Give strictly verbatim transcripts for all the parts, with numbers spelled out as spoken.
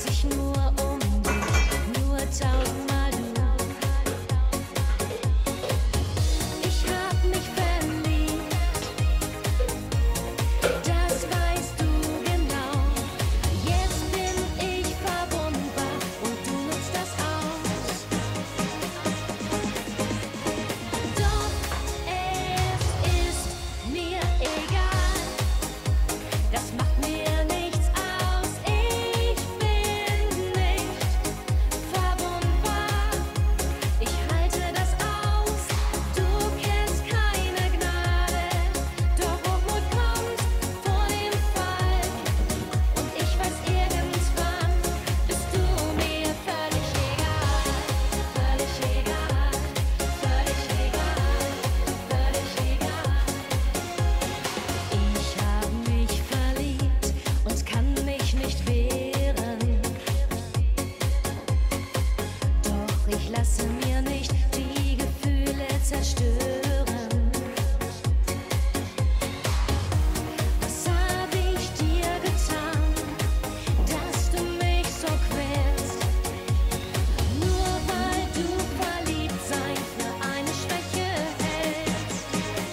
sich nur um dich, nur tausendmal du. Ich hab mich verliebt, das weißt du genau. Jetzt bin ich verwundbar und du nutzt das aus. Doch es ist mir egal, das macht mir nichts aus. Ich bin nicht verwundbar, ich halte das aus. Du kennst keine Gnade, doch Hochmut kommt vor dem Fall. Und ich weiß, irgendwann bist du mir völlig egal, völlig egal, völlig egal, völlig egal. Ich hab mich verliebt und kann mich nicht wehren. Doch ich lasse mir nicht die Gefühle zerstören. Was hab ich dir getan, dass du mich so quälst? Nur weil du verliebt sein für eine Schwäche hältst.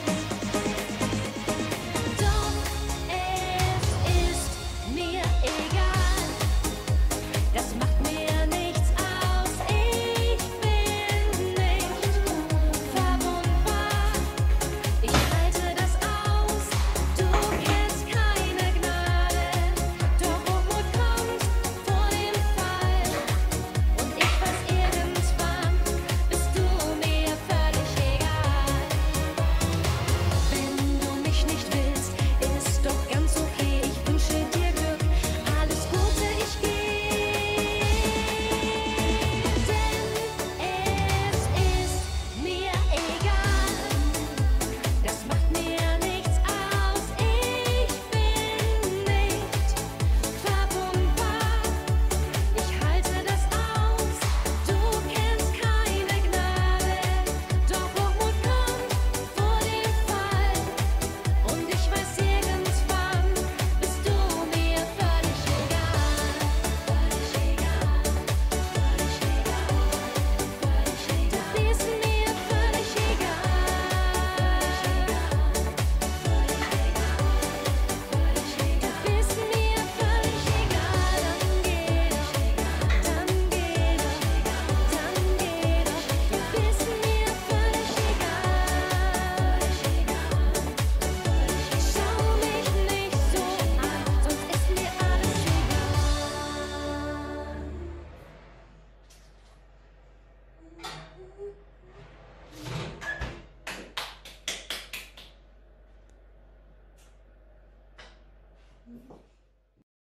Doch es ist mir egal, das macht mir nichts aus. Ich bin nicht verwundbar, ich halte das aus. Du kennst keine Gnade, doch Hochmut kommt vor dem Fall. Und ich weiß, irgendwann bist du mir völlig egal. Wenn du mich nicht willst, ist doch ganz okay. Ich wünsche dir Glück, alles Gute, ich geh. Denn es ist mir egal, das macht mir nichts aus. Ich bin nicht verwundbar, ich halte das aus. Du kennst keine Gnade, doch Hochmut kommt vor dem Fall. Und ich weiß, irgendwann bist du mir völlig egal, völlig egal, völlig egal, völlig egal. Du bist mir völlig egal, völlig egal, völlig egal. Du bist mir völlig egal, dann geh doch, dann geh doch, dann geh doch. Du bist mir völlig egal, völlig egal. Schau mich nicht so an, sonst ist mir alles egal.